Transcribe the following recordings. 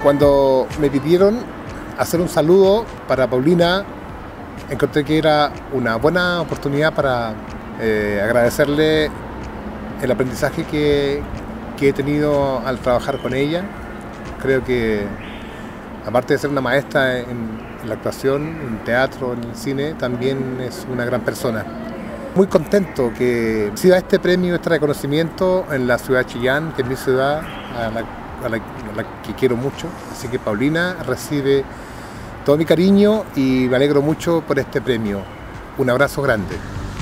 Cuando me pidieron hacer un saludo para Paulina, encontré que era una buena oportunidad para agradecerle el aprendizaje que he tenido al trabajar con ella. Creo que, aparte de ser una maestra en la actuación, en teatro, en el cine, también es una gran persona. Muy contento que reciba este premio, este reconocimiento en la ciudad de Chillán, que es mi ciudad, a la que quiero mucho. Así que Paulina recibe todo mi cariño y me alegro mucho por este premio. Un abrazo grande.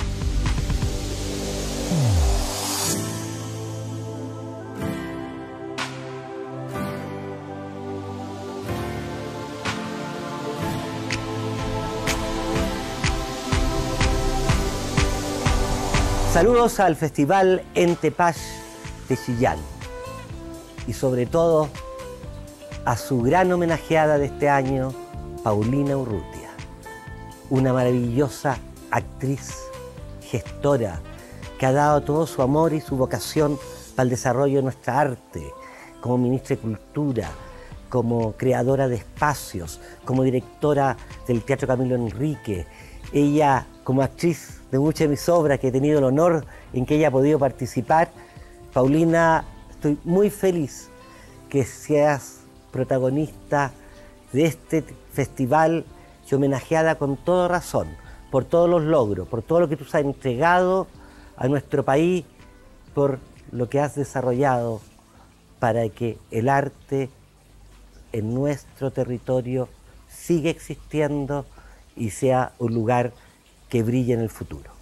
Saludos al Festival Entepach de Chillán y sobre todo a su gran homenajeada de este año, Paulina Urrutia, una maravillosa actriz, gestora, que ha dado todo su amor y su vocación para el desarrollo de nuestra arte, como ministra de Cultura, como creadora de espacios, como directora del Teatro Camilo Enrique. Ella, como actriz de muchas de mis obras, que he tenido el honor en que ella ha podido participar. Paulina, estoy muy feliz que seas protagonista de este festival y homenajeada con toda razón, por todos los logros, por todo lo que tú has entregado a nuestro país, por lo que has desarrollado para que el arte en nuestro territorio siga existiendo y sea un lugar que brille en el futuro.